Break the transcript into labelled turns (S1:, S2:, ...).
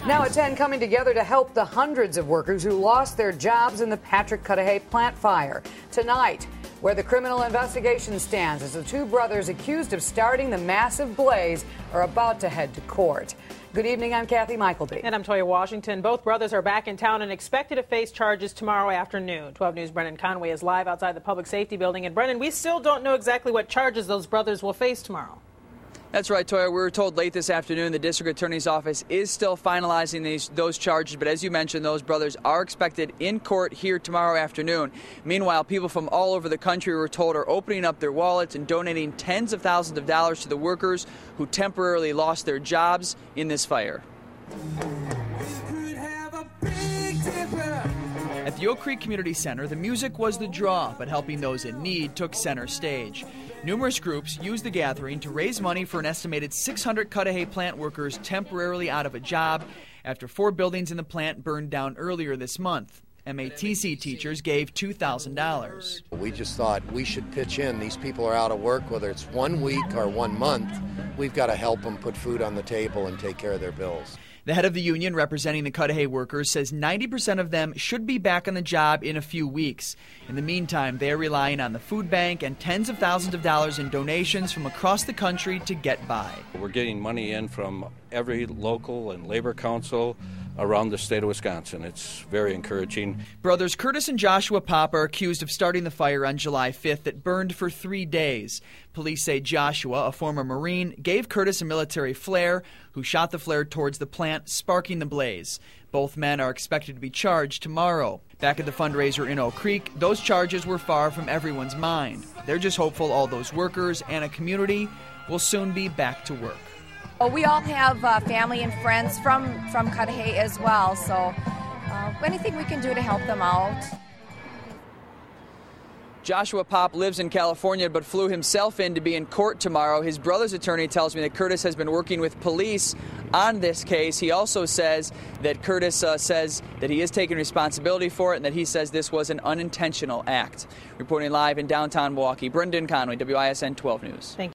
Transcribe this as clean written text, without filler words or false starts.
S1: Now at 10, coming together to help the hundreds of workers who lost their jobs in the Patrick Cudahy plant fire. Tonight, where the criminal investigation stands as the two brothers accused of starting the massive blaze are about to head to court. Good evening, I'm Kathy Michaelby.
S2: And I'm Toya Washington. Both brothers are back in town and expected to face charges tomorrow afternoon. 12 News' Brendan Conway is live outside the Public Safety Building. And Brendan, we still don't know exactly what charges those brothers will face tomorrow.
S3: That's right, Toya. We were told late this afternoon the district attorney's office is still finalizing those charges. But as you mentioned, those brothers are expected in court here tomorrow afternoon. Meanwhile, people from all over the country, we're told, are opening up their wallets and donating tens of thousands of dollars to the workers who temporarily lost their jobs in this fire. At the Oak Creek Community Center, the music was the draw, but helping those in need took center stage. Numerous groups used the gathering to raise money for an estimated 600 Cudahy plant workers temporarily out of a job after 4 buildings in the plant burned down earlier this month. MATC teachers gave $2,000.
S4: We just thought we should pitch in. These people are out of work, whether it's 1 week or 1 month. We've got to help them put food on the table and take care of their bills.
S3: The head of the union representing the Cudahy workers says 90% of them should be back on the job in a few weeks. In the meantime, they are relying on the food bank and tens of thousands of dollars in donations from across the country to get by.
S5: We're getting money in from every local and labor council around the state of Wisconsin. It's very encouraging.
S3: Brothers Curtis and Joshua Popp are accused of starting the fire on July 5th that burned for 3 days. Police say Joshua, a former Marine, gave Curtis a military flare, who shot the flare towards the plant, sparking the blaze. Both men are expected to be charged tomorrow. Back at the fundraiser in Oak Creek, those charges were far from everyone's mind. They're just hopeful all those workers and a community will soon be back to work.
S6: We all have family and friends from Cudahy as well, so anything we can do to help them out.
S3: Joshua Popp lives in California but flew himself in to be in court tomorrow. His brother's attorney tells me that Curtis has been working with police on this case. He also says that Curtis says that he is taking responsibility for it and that he says this was an unintentional act. Reporting live in downtown Milwaukee, Brendan Conway, WISN 12 News.
S2: Thank you.